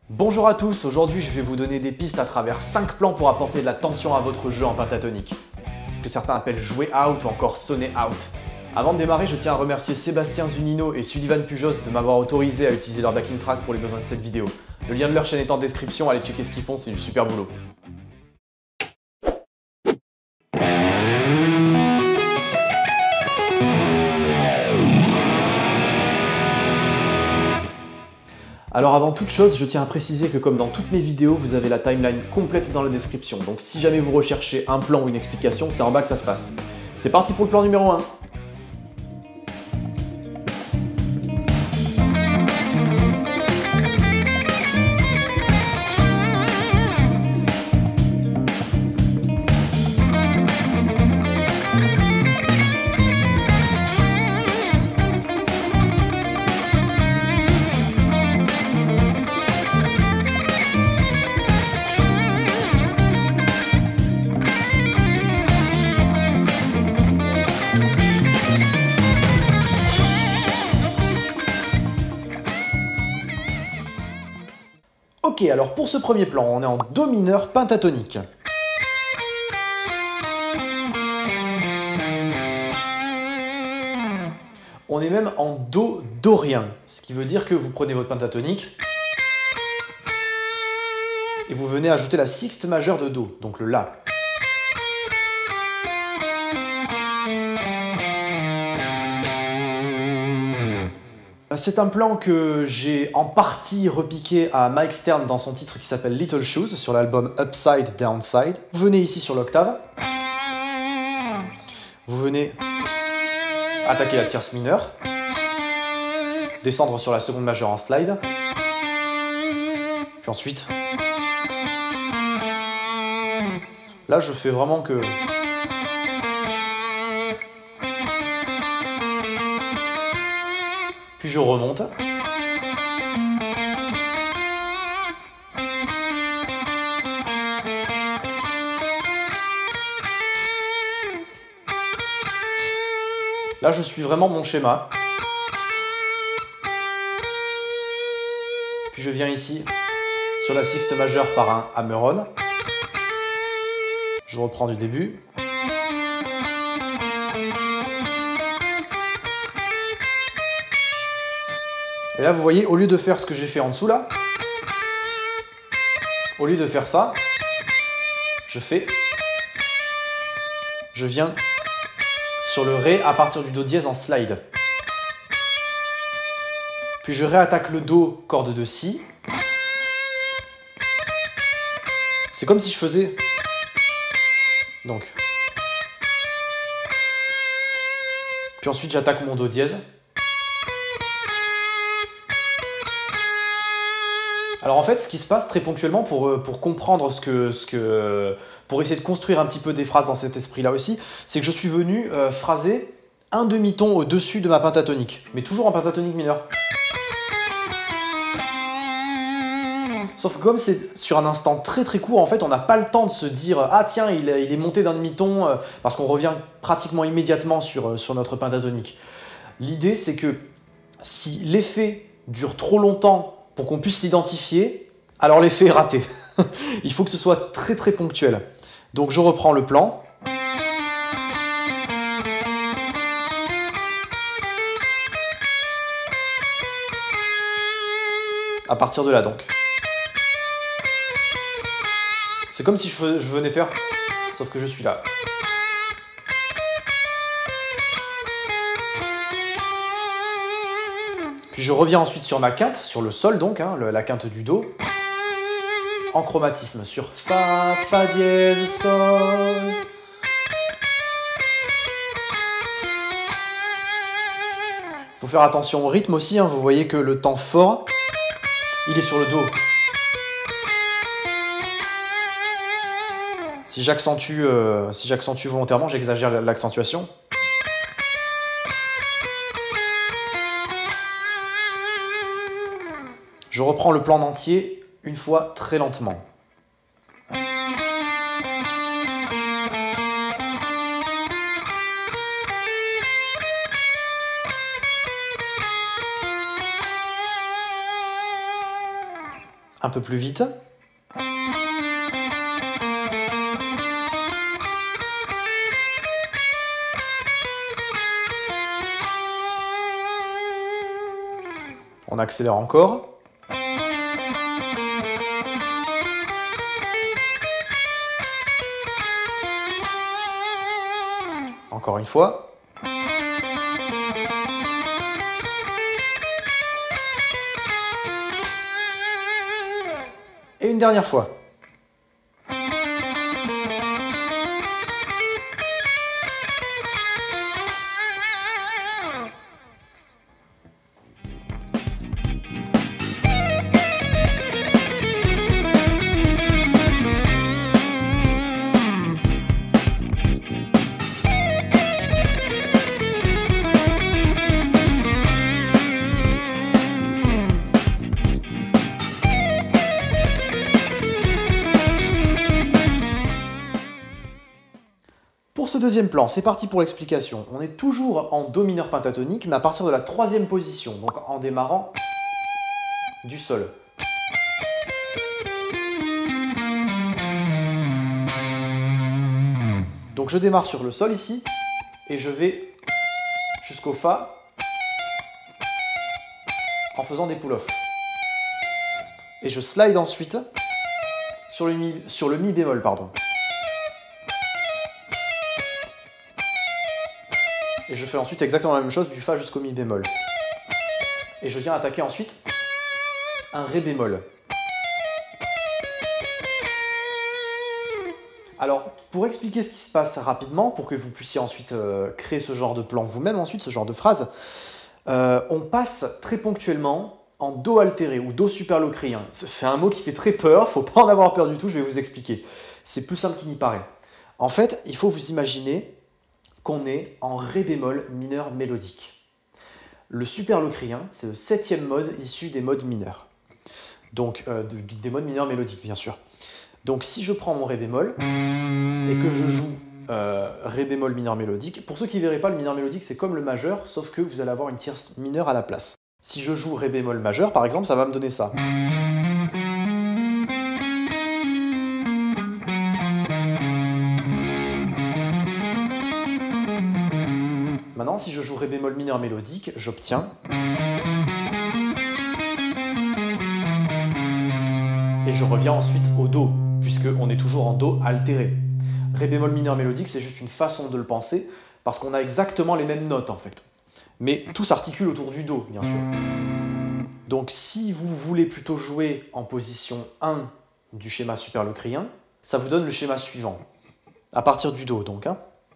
Bonjour à tous, aujourd'hui je vais vous donner des pistes à travers 5 plans pour apporter de la tension à votre jeu en pentatonique. Ce que certains appellent jouer out ou encore sonner out. Avant de démarrer, je tiens à remercier Sébastien Zunino et Sullivan Pujos de m'avoir autorisé à utiliser leur backing track pour les besoins de cette vidéo. Le lien de leur chaîne est en description, allez checker ce qu'ils font, c'est du super boulot. Alors avant toute chose, je tiens à préciser que comme dans toutes mes vidéos, vous avez la timeline complète dans la description. Donc si jamais vous recherchez un plan ou une explication, c'est en bas que ça se passe. C'est parti pour le plan numéro 1. Ok, alors pour ce premier plan, on est en Do mineur pentatonique. On est même en Do dorien, ce qui veut dire que vous prenez votre pentatonique et vous venez ajouter la sixte majeure de Do, donc le La. C'est un plan que j'ai en partie repiqué à Mike Stern dans son titre qui s'appelle Little Shoes sur l'album Upside Downside. Vous venez ici sur l'octave. Vous venez attaquer la tierce mineure. Descendre sur la seconde majeure en slide. Puis ensuite... Là, je fais vraiment que... Puis je remonte. Là, je suis vraiment mon schéma. Puis je viens ici sur la sixte majeure par un hammer-on. Je reprends du début. Et là, vous voyez, au lieu de faire ce que j'ai fait en dessous, là, au lieu de faire ça, je viens sur le Ré à partir du Do dièse en slide. Puis je réattaque le Do, corde de Si. C'est comme si je faisais... Donc. Puis ensuite, j'attaque mon Do dièse. Alors en fait, ce qui se passe très ponctuellement pour comprendre pour essayer de construire un petit peu des phrases dans cet esprit-là aussi, c'est que je suis venu phraser un demi-ton au-dessus de ma pentatonique, mais toujours en pentatonique mineure. Sauf que comme c'est sur un instant très très court, en fait, on n'a pas le temps de se dire « Ah tiens, il est monté d'un demi-ton » parce qu'on revient pratiquement immédiatement sur notre pentatonique. L'idée, c'est que si l'effet dure trop longtemps pour qu'on puisse l'identifier, alors l'effet est raté. Il faut que ce soit très très ponctuel. Donc je reprends le plan. À partir de là donc. C'est comme si je venais faire, sauf que je suis là. Puis je reviens ensuite sur ma quinte, sur le sol donc, hein, la quinte du Do. En chromatisme sur Fa, Fa dièse, Sol. Faut faire attention au rythme aussi, hein, vous voyez que le temps fort, il est sur le Do. Si j'accentue volontairement, j'exagère l'accentuation. Je reprends le plan entier une fois très lentement. Un peu plus vite. On accélère encore. Encore une fois. Et une dernière fois. Pour ce deuxième plan, c'est parti pour l'explication. On est toujours en Do mineur pentatonique, mais à partir de la troisième position, donc en démarrant du sol. Donc je démarre sur le sol ici, et je vais jusqu'au Fa en faisant des pull-offs. Et je slide ensuite sur le Mi bémol, pardon. Et je fais ensuite exactement la même chose du Fa jusqu'au Mi bémol. Et je viens attaquer ensuite un Ré bémol. Alors, pour expliquer ce qui se passe rapidement, pour que vous puissiez ensuite créer ce genre de plan vous-même, ensuite ce genre de phrase, on passe très ponctuellement en Do altéré ou Do superlocrien. C'est un mot qui fait très peur, faut pas en avoir peur du tout, je vais vous expliquer. C'est plus simple qu'il n'y paraît. En fait, il faut vous imaginer qu'on est en Ré bémol mineur mélodique. Le superlocrien, c'est le 7e mode issu des modes mineurs. Donc, des modes mineurs mélodiques, bien sûr. Donc, si je prends mon Ré bémol et que je joue Ré bémol mineur mélodique, pour ceux qui ne verraient pas, le mineur mélodique, c'est comme le majeur, sauf que vous allez avoir une tierce mineure à la place. Si je joue Ré bémol majeur, par exemple, ça va me donner ça. Maintenant, si je joue Ré bémol mineur mélodique, j'obtiens... Et je reviens ensuite au Do, puisqu'on est toujours en Do altéré. Ré bémol mineur mélodique, c'est juste une façon de le penser, parce qu'on a exactement les mêmes notes en fait. Mais tout s'articule autour du Do, bien sûr. Donc si vous voulez plutôt jouer en position 1 du schéma superlocrien, ça vous donne le schéma suivant. À partir du Do, donc.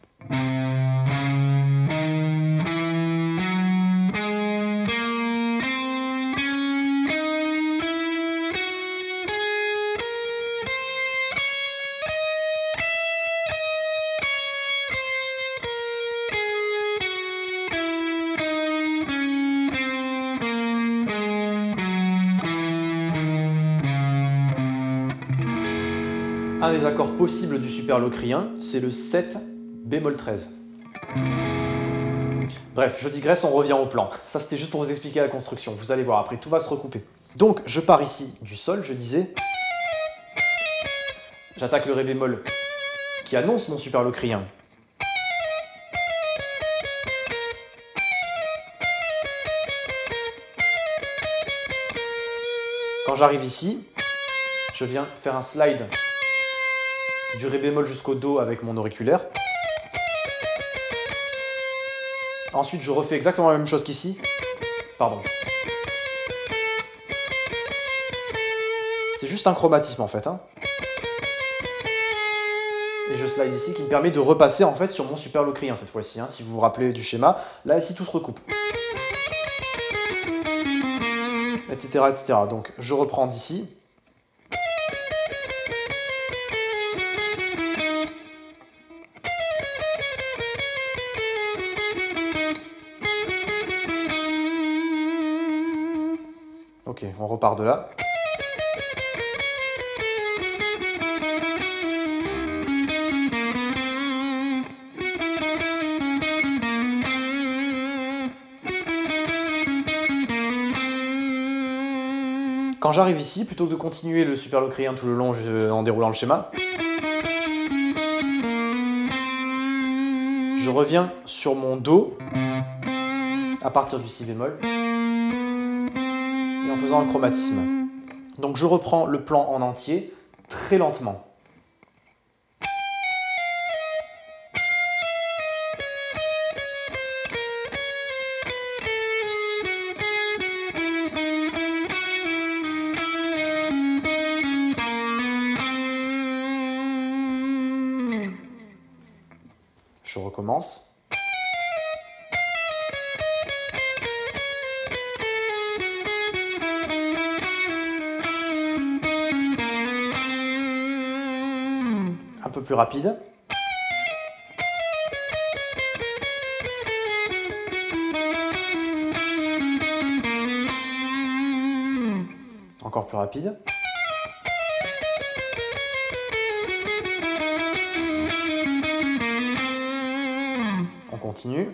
Un des accords possibles du superlocrien, c'est le 7 bémol 13. Bref, je digresse, on revient au plan. Ça, c'était juste pour vous expliquer la construction. Vous allez voir, après, tout va se recouper. Donc, je pars ici du sol, je disais. J'attaque le Ré bémol qui annonce mon superlocrien. Quand j'arrive ici, je viens faire un slide du Ré bémol jusqu'au Do avec mon auriculaire. Ensuite, je refais exactement la même chose qu'ici. Pardon. C'est juste un chromatisme en fait. Et je slide ici qui me permet de repasser en fait sur mon superlocrien cette fois-ci. Si vous vous rappelez du schéma, là ici tout se recoupe. Etc. etc. Donc je reprends d'ici. Ok, on repart de là. Quand Alors j'arrive ici, plutôt que de continuer le super locrien tout le long en déroulant le schéma, je reviens sur mon Do à partir du Si bémol et en faisant un chromatisme. Donc je reprends le plan en entier très lentement. Je recommence. Un peu plus rapide. Encore plus rapide. On continue.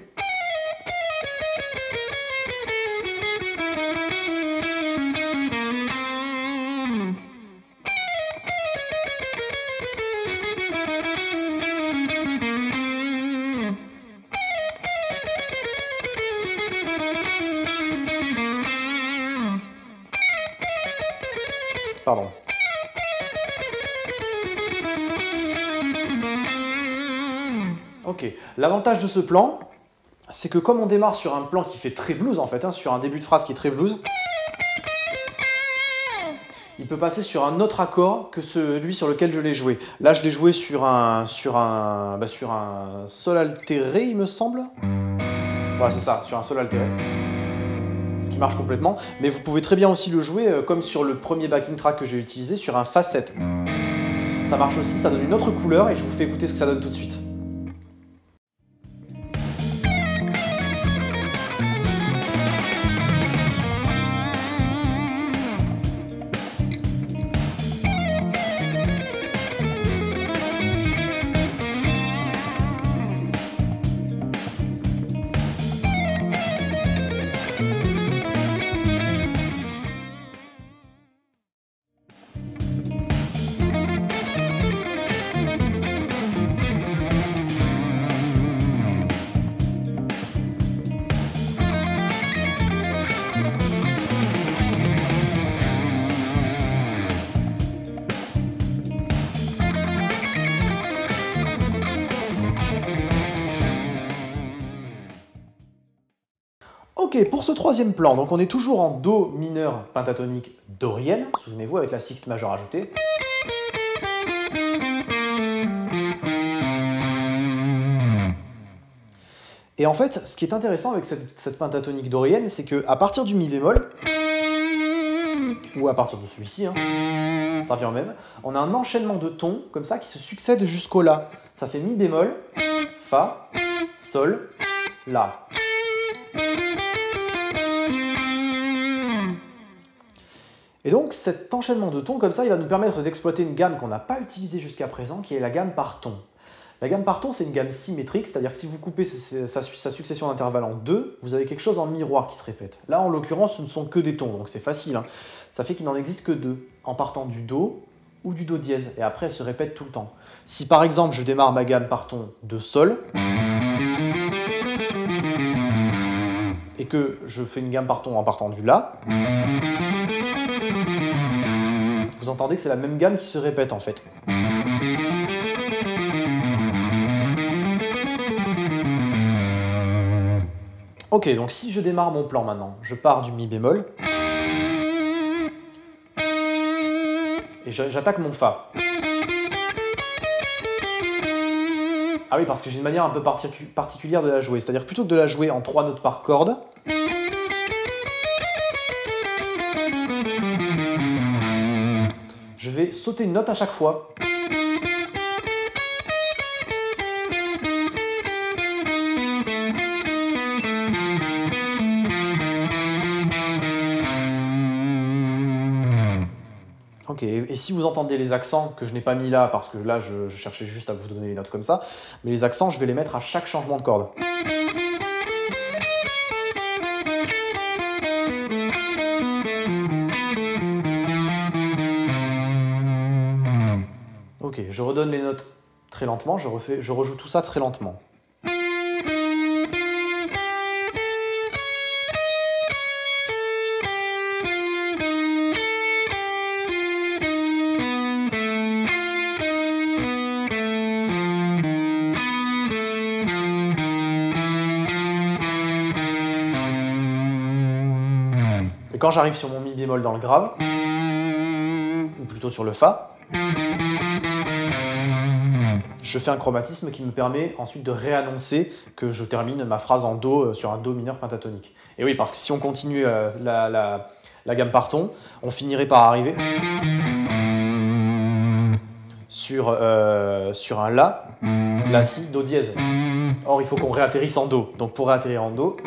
Pardon. Ok, l'avantage de ce plan, c'est que comme on démarre sur un plan qui fait très blues en fait, hein, sur un début de phrase qui est très blues, il peut passer sur un autre accord que celui sur lequel je l'ai joué. Là, je l'ai joué sur un sol altéré, il me semble. Voilà, c'est ça, sur un sol altéré. Ce qui marche complètement. Mais vous pouvez très bien aussi le jouer comme sur le premier backing track que j'ai utilisé, sur un Fa 7. Ça marche aussi, ça donne une autre couleur et je vous fais écouter ce que ça donne tout de suite. Ok, pour ce troisième plan, donc on est toujours en Do mineur pentatonique dorienne, souvenez-vous, avec la sixte majeure ajoutée. Et en fait, ce qui est intéressant avec cette pentatonique dorienne, c'est qu'à partir du Mi bémol, ou à partir de celui-ci, hein, ça revient au même, on a un enchaînement de tons comme ça qui se succèdent jusqu'au La. Ça fait Mi bémol, Fa, Sol, La. Et donc cet enchaînement de tons comme ça, il va nous permettre d'exploiter une gamme qu'on n'a pas utilisée jusqu'à présent, qui est la gamme par ton. La gamme par ton, c'est une gamme symétrique, c'est-à-dire que si vous coupez sa succession d'intervalles en deux, vous avez quelque chose en miroir qui se répète. Là, en l'occurrence, ce ne sont que des tons, donc c'est facile, hein. Ça fait qu'il n'en existe que deux, en partant du Do ou du Do dièse, et après, elle se répète tout le temps. Si par exemple, je démarre ma gamme par ton de Sol, et que je fais une gamme par ton en partant du La, vous entendez que c'est la même gamme qui se répète en fait. Ok, donc si je démarre mon plan maintenant, je pars du Mi bémol, et j'attaque mon Fa. Ah oui, parce que j'ai une manière un peu particulière de la jouer, c'est-à-dire plutôt que de la jouer en 3 notes par corde, je vais sauter une note à chaque fois. Ok, et si vous entendez les accents, que je n'ai pas mis là, parce que là je cherchais juste à vous donner les notes comme ça, mais les accents, je vais les mettre à chaque changement de corde. Ok, je redonne les notes très lentement, je rejoue tout ça très lentement. Et quand j'arrive sur mon mi bémol dans le grave, ou plutôt sur le fa, je fais un chromatisme qui me permet ensuite de réannoncer que je termine ma phrase en do sur un do mineur pentatonique. Et oui, parce que si on continue la gamme par ton, on finirait par arriver sur un la, si, do dièse. Or, il faut qu'on réatterrisse en do. Donc pour réatterrir en do,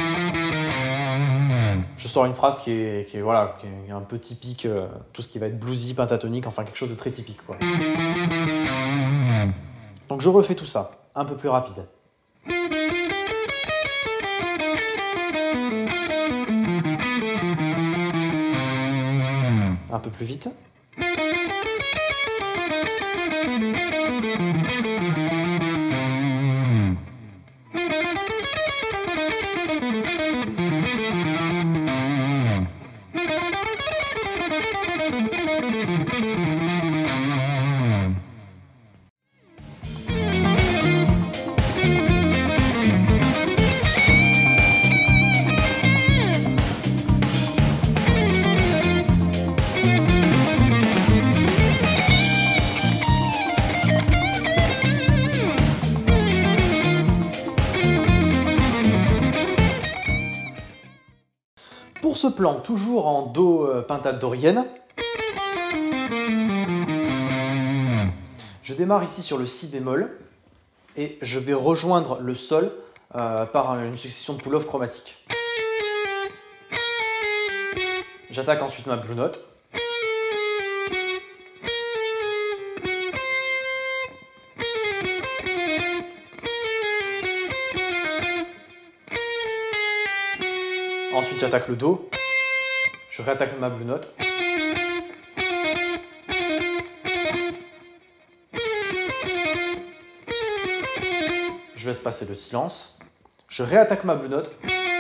je sors une phrase qui est un peu typique, tout ce qui va être bluesy, pentatonique, enfin quelque chose de très typique, quoi. Donc je refais tout ça, un peu plus rapide. Un peu plus vite. Pour ce plan, toujours en do pentate dorienne, je démarre ici sur le si bémol et je vais rejoindre le sol par une succession de pull-off chromatiques. J'attaque ensuite ma blue note. Ensuite j'attaque le do. Je réattaque ma blue note. Je laisse passer le silence. Je réattaque ma blue note.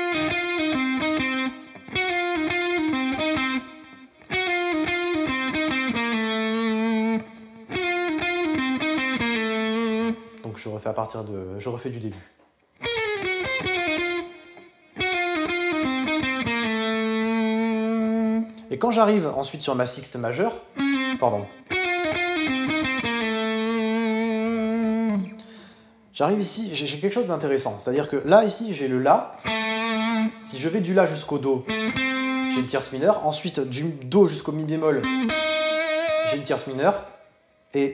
Donc je refais du début. Et quand j'arrive ensuite sur ma sixte majeure, j'arrive ici, j'ai quelque chose d'intéressant. C'est-à-dire que là, ici, j'ai le la. Si je vais du la jusqu'au do, j'ai une tierce mineure. Ensuite, du do jusqu'au mi bémol, j'ai une tierce mineure. Et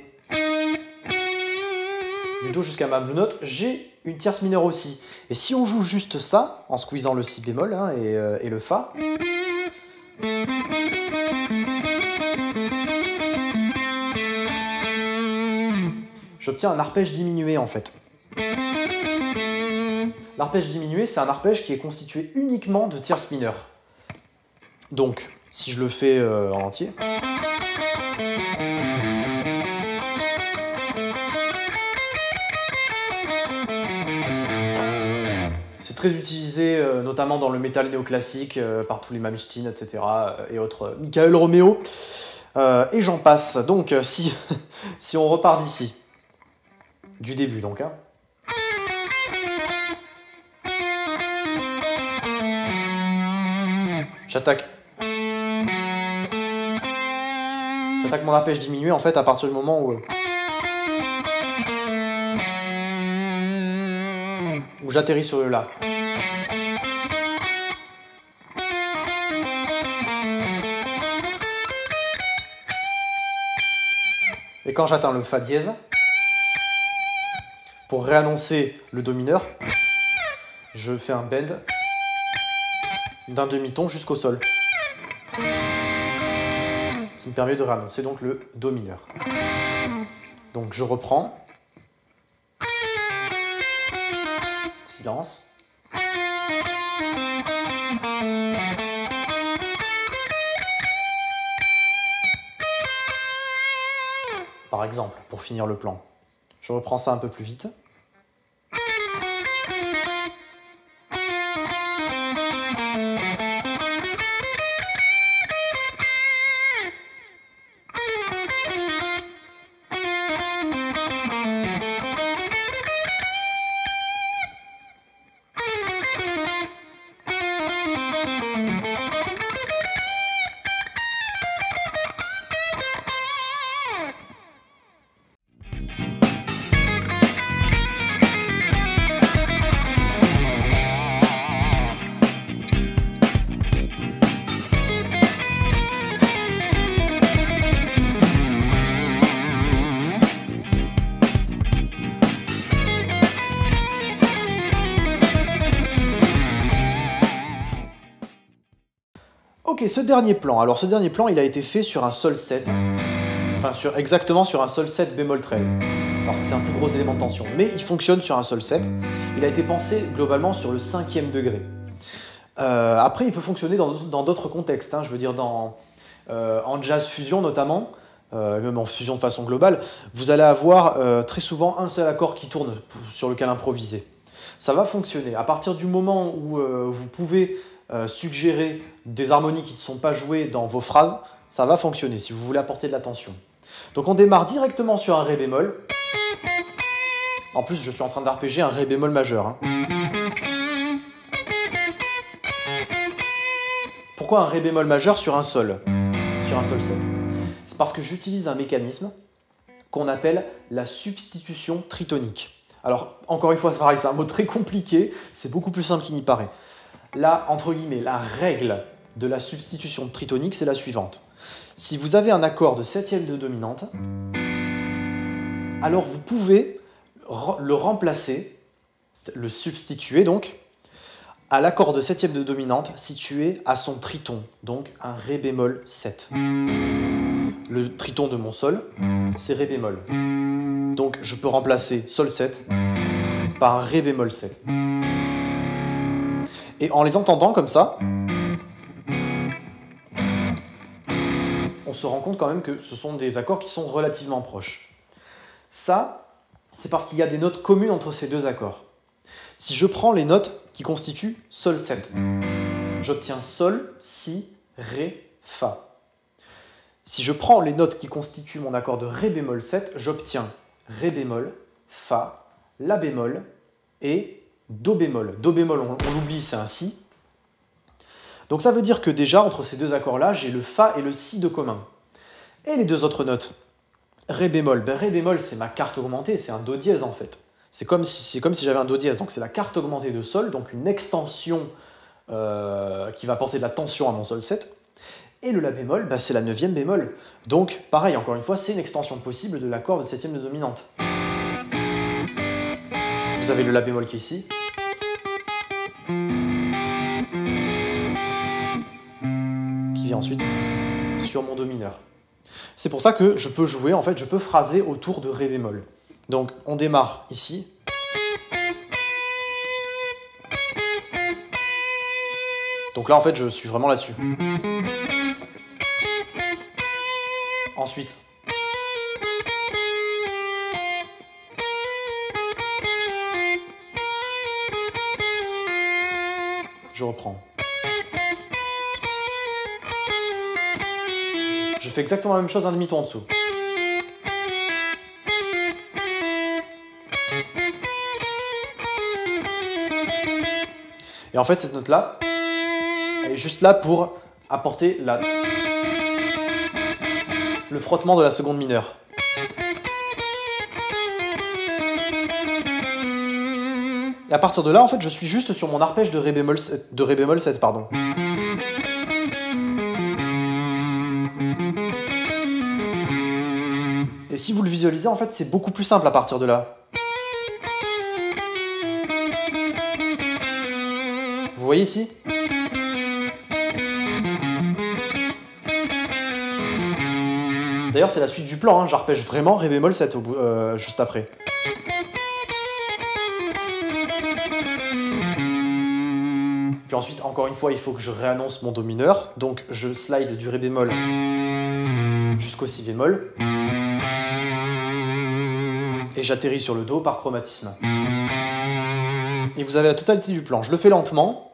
du do jusqu'à ma blue note, j'ai une tierce mineure aussi. Et si on joue juste ça, en squeezant le si bémol et le fa, j'obtiens un arpège diminué en fait. L'arpège diminué, c'est un arpège qui est constitué uniquement de tierces mineures. Donc, si je le fais en entier, c'est très utilisé, notamment dans le métal néoclassique, par tous les Mamishtin, etc. Et autres, Michael Romeo, et j'en passe. Donc, si on repart d'ici, du début donc, hein. J'attaque mon arpège diminué en fait à partir du moment où j'atterris sur le la. Et quand j'atteins le fa dièse, pour réannoncer le do mineur, je fais un bend d'un demi-ton jusqu'au sol. Qui me permet de réannoncer donc le do mineur. Donc je reprends. Silence. par exemple, pour finir le plan. Je reprends ça un peu plus vite. Ok, ce dernier plan. Alors ce dernier plan, il a été fait sur un sol 7. Enfin, exactement sur un sol 7 bémol 13. Parce que c'est un plus gros élément de tension. Mais il fonctionne sur un sol 7. Il a été pensé globalement sur le 5e degré. Après, il peut fonctionner dans d'autres contextes. Hein. Je veux dire, en jazz fusion notamment, même en fusion de façon globale, vous allez avoir très souvent un seul accord qui tourne sur lequel improviser. Ça va fonctionner. À partir du moment où vous pouvez suggérer des harmonies qui ne sont pas jouées dans vos phrases, ça va fonctionner si vous voulez apporter de la tension. Donc on démarre directement sur un Ré bémol. En plus, je suis en train d'arpéger un Ré bémol majeur. Hein. Pourquoi un Ré bémol majeur sur un Sol 7 ? C'est parce que j'utilise un mécanisme qu'on appelle la substitution tritonique. Alors, encore une fois, c'est pareil, c'est un mot très compliqué, c'est beaucoup plus simple qu'il n'y paraît. Là, entre guillemets, la règle de la substitution tritonique, c'est la suivante. Si vous avez un accord de 7e de dominante, alors vous pouvez le remplacer, le substituer donc, à l'accord de 7e de dominante situé à son triton, donc un Ré bémol 7. Le triton de mon Sol, c'est Ré bémol. Donc je peux remplacer Sol 7 par un Ré bémol 7. Et en les entendant comme ça, on se rend compte quand même que ce sont des accords qui sont relativement proches. Ça, c'est parce qu'il y a des notes communes entre ces deux accords. Si je prends les notes qui constituent Sol 7, j'obtiens Sol, Si, Ré, Fa. Si je prends les notes qui constituent mon accord de Ré bémol 7, j'obtiens Ré bémol, Fa, La bémol et Do bémol. Do bémol, on l'oublie, c'est un Si. Donc ça veut dire que déjà, entre ces deux accords-là, j'ai le Fa et le Si de commun. Et les deux autres notes, Ré bémol. Ben, Ré bémol, c'est ma carte augmentée, c'est un Do dièse en fait. C'est comme si j'avais un Do dièse, donc c'est la carte augmentée de Sol, donc une extension qui va apporter de la tension à mon Sol 7. Et le La bémol, ben, c'est la 9e bémol. Donc, pareil, encore une fois, c'est une extension possible de l'accord de 7e de dominante. Vous avez le La bémol qui est ici. Qui vient ensuite sur mon Do mineur. C'est pour ça que je peux jouer, en fait, je peux phraser autour de Ré bémol. Donc, on démarre ici. Donc là, en fait, je suis vraiment là-dessus. Ensuite. Je reprends. Je fais exactement la même chose un demi-ton en dessous. Et en fait, cette note-là, elle est juste là pour apporter le frottement de la seconde mineure. Et à partir de là, en fait, je suis juste sur mon arpège de Ré bémol 7, pardon. Et si vous le visualisez, en fait, c'est beaucoup plus simple à partir de là. Vous voyez ici ? D'ailleurs, c'est la suite du plan, hein. J'arpège vraiment Ré bémol 7 juste après. Puis ensuite, encore une fois, il faut que je réannonce mon Do mineur. Donc, je slide du Ré bémol jusqu'au Si bémol. Et j'atterris sur le dos par chromatisme. Et vous avez la totalité du plan. Je le fais lentement.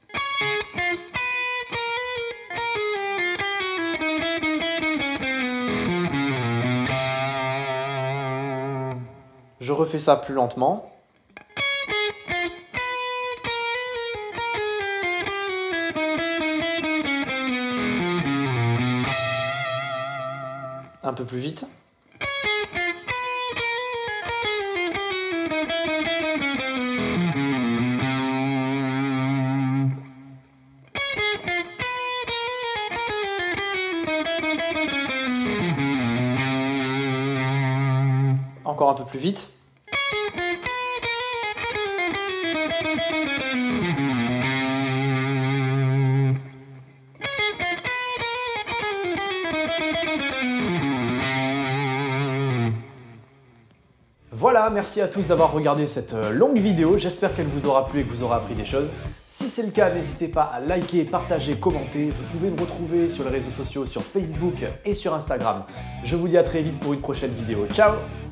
Je refais ça plus lentement. Un peu plus vite. Encore un peu plus vite. Voilà, merci à tous d'avoir regardé cette longue vidéo. J'espère qu'elle vous aura plu et que vous aurez appris des choses. Si c'est le cas, n'hésitez pas à liker, partager, commenter. Vous pouvez me retrouver sur les réseaux sociaux, sur Facebook et sur Instagram. Je vous dis à très vite pour une prochaine vidéo. Ciao!